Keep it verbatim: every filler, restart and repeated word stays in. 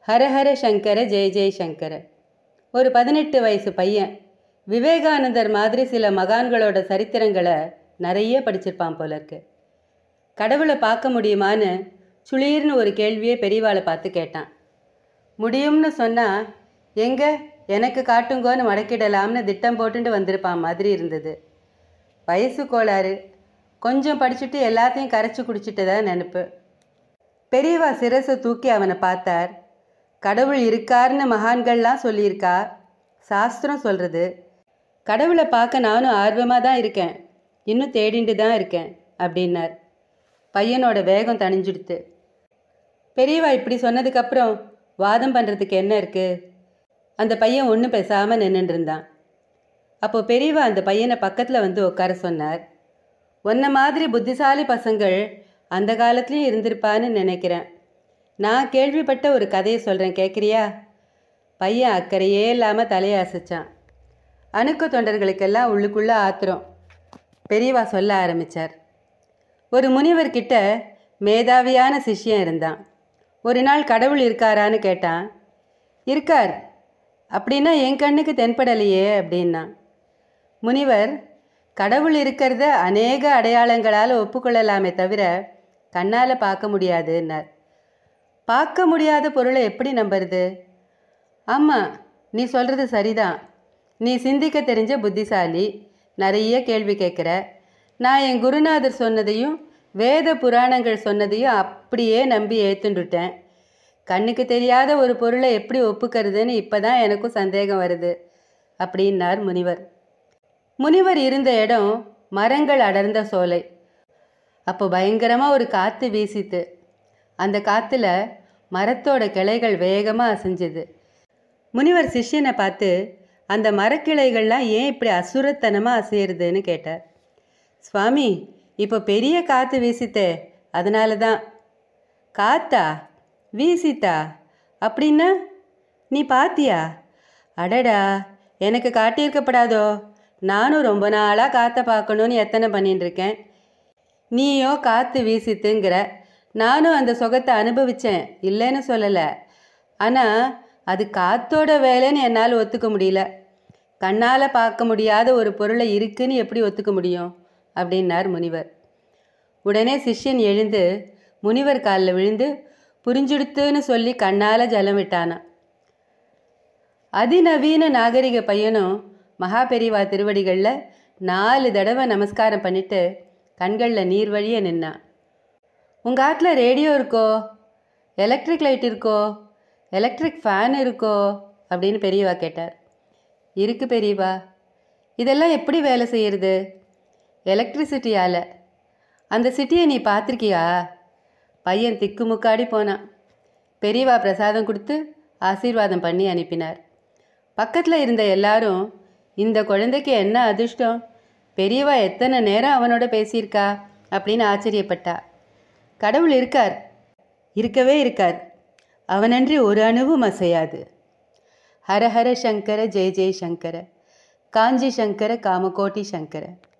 ஹரஹர சங்கர ஜெய ஜெய சங்கர. ஒரு பதினெட்டு வயசு பையன் விவேகானந்தர் மாதிரி சில மகான்களோட சரித்திரங்களை நிறைய படிச்சிருப்பான் போல இருக்கு. கடவுளை பார்க்க முடியுமான்னு சுளீர்னு ஒரு கேள்வியை பெரியவாளை பார்த்து கேட்டான். முடியும்னு சொன்னால் எங்கே எனக்கு காட்டுங்கோன்னு மடக்கிடலாம்னு திட்டம் போட்டுட்டு வந்திருப்பான் மாதிரி இருந்தது. வயசு கோளாறு, கொஞ்சம் படிச்சுட்டு எல்லாத்தையும் கரைச்சி குடிச்சிட்டதா நினப்பு. பெரியவா சிரசை தூக்கி அவனை பார்த்தார். கடவுள் இருக்காருன்னு மகான்கள்லாம் சொல்லியிருக்கா, சாஸ்திரம் சொல்கிறது. கடவுளை பார்க்க நானும் ஆர்வமாக தான் இருக்கேன், இன்னும் தேடிண்டு தான் இருக்கேன் அப்படின்னார். பையனோட வேகம் தணிஞ்சிடுத்து. பெரியவா இப்படி சொன்னதுக்கப்புறம் வாதம் பண்ணுறதுக்கு என்ன இருக்குது? அந்த பையன் ஒன்றும் பேசாமல் நின்றுட்டு இருந்தான். அப்போது பெரியவா அந்த பையனை பக்கத்தில் வந்து உட்கார சொன்னார். உன்ன மாதிரி புத்திசாலி பசங்கள் அந்த காலத்துலேயும் இருந்திருப்பான்னு நினைக்கிறேன். நான் கேள்விப்பட்ட ஒரு கதையை சொல்கிறேன், கேட்குறியா? பையன் அக்கறையே இல்லாமல் தலையை அசைச்சான். அணுக்க தொண்டர்களுக்கெல்லாம் உள்ளுக்குள்ளே ஆத்திரம். பெரியவா சொல்ல ஆரம்பித்தார். ஒரு முனிவர்கிட்ட மேதாவியான சிஷ்யன் இருந்தான். ஒரு நாள் கடவுள் இருக்காரான்னு கேட்டான். இருக்கார் அப்படின்னா என் கண்ணுக்கு தென்படலையே அப்படின்னா. முனிவர், கடவுள் இருக்கிறத அநேக அடையாளங்களால் ஒப்புக்கொள்ளலாமே தவிர கண்ணால் பார்க்க முடியாதுன்னார். பார்க்க முடியாத பொருளை எப்படி நம்புறது? ஆமாம், நீ சொல்கிறது சரிதான். நீ சிந்திக்க தெரிஞ்ச புத்திசாலி, நிறைய கேள்வி கேட்குற. நான் என் குருநாதர் சொன்னதையும் வேத புராணங்கள் சொன்னதையும் அப்படியே நம்பி ஏற்றுண்டுட்டேன். கண்ணுக்கு தெரியாத ஒரு பொருளை எப்படி ஒப்புக்கிறதுன்னு இப்போ தான் எனக்கும் சந்தேகம் வருது அப்படின்னார் முனிவர். முனிவர் இருந்த இடம் மரங்கள் அடர்ந்த சோலை. அப்போ பயங்கரமாக ஒரு காற்று வீசித்து. அந்த காற்றுல மரத்தோட கிளைகள் வேகமாக அசைஞ்சுது. முனிவர் சிஷ்யனை பார்த்து, அந்த மரக்கிளைகள்லாம் ஏன் இப்படி அசுரத்தனமாக அசையிறதுன்னு கேட்டார். சுவாமி, இப்போ பெரிய காற்று வீசித்தே, அதனால தான். காத்தா வீசித்தா அப்படின்னா நீ பாத்தியா? அடடா, எனக்கு காட்டியிருக்கப்படாதோ? நானும் ரொம்ப நாளாக காற்றை பார்க்கணுன்னு எத்தனை பண்ணின்னு இருக்கேன். நீயோ காற்று வீசித்துங்கிற. நானும் அந்த சுகத்தை அனுபவித்தேன், இல்லைன்னு சொல்லலை. ஆனால் அது காற்றோட வேலைன்னு என்னால் ஒத்துக்க முடியல. கண்ணால் பார்க்க முடியாத ஒரு பொருளை இருக்குன்னு எப்படி ஒத்துக்க முடியும் அப்படின்னார் முனிவர். உடனே சிஷ்யன் எழுந்து முனிவர் காலில் விழுந்து புரிஞ்சுடுத்துன்னு சொல்லி கண்ணால் ஜலம் விட்டானான். அதிநவீன நாகரிக பையனும் மகா பெரிவா திருவடிகளில் நாலு தடவை நமஸ்காரம் பண்ணிட்டு கண்களில் நீர் வழிய நின்னான். உங்கள் ஆட்டில் ரேடியோ இருக்கோ? எலக்ட்ரிக் லைட் இருக்கோ? எலக்ட்ரிக் ஃபேன் இருக்கோ அப்படின்னு பெரியவா கேட்டார். இருக்கு பெரியவா. இதெல்லாம் எப்படி வேலை செய்கிறது? எலக்ட்ரிசிட்டியால். அந்த சிட்டியை நீ பார்த்துருக்கியா? பையன் திக்குமுக்காடி போனான். பெரியவா பிரசாதம் கொடுத்து ஆசீர்வாதம் பண்ணி அனுப்பினார். பக்கத்தில் இருந்த எல்லாரும், இந்த குழந்தைக்கு என்ன அதிர்ஷ்டம், பெரியவா எத்தனை நேரம் அவனோட பேசியிருக்கா அப்படின்னு ஆச்சரியப்பட்டா. கடவுள் இருக்கார், இருக்கவே இருக்கார். அவனன்றி ஒரு அணுவும் அசையாது. ஹரஹர சங்கர ஜெய ஜெய சங்கர, காஞ்சி சங்கர காமகோட்டி சங்கர.